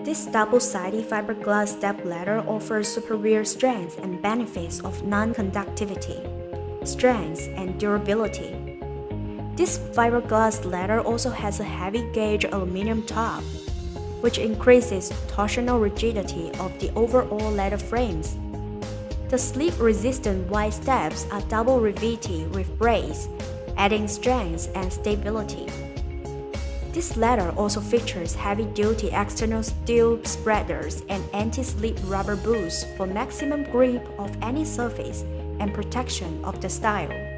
This double-sided fiberglass stepladder offers superior strength and benefits of non-conductivity, strength, and durability. This fiberglass ladder also has a heavy-gauge aluminum top, which increases torsional rigidity of the overall ladder frames. The slip-resistant wide steps are double riveted with brace, adding strength and stability. This ladder also features heavy-duty external steel spreaders and anti-slip rubber boots for maximum grip of any surface and protection of the style.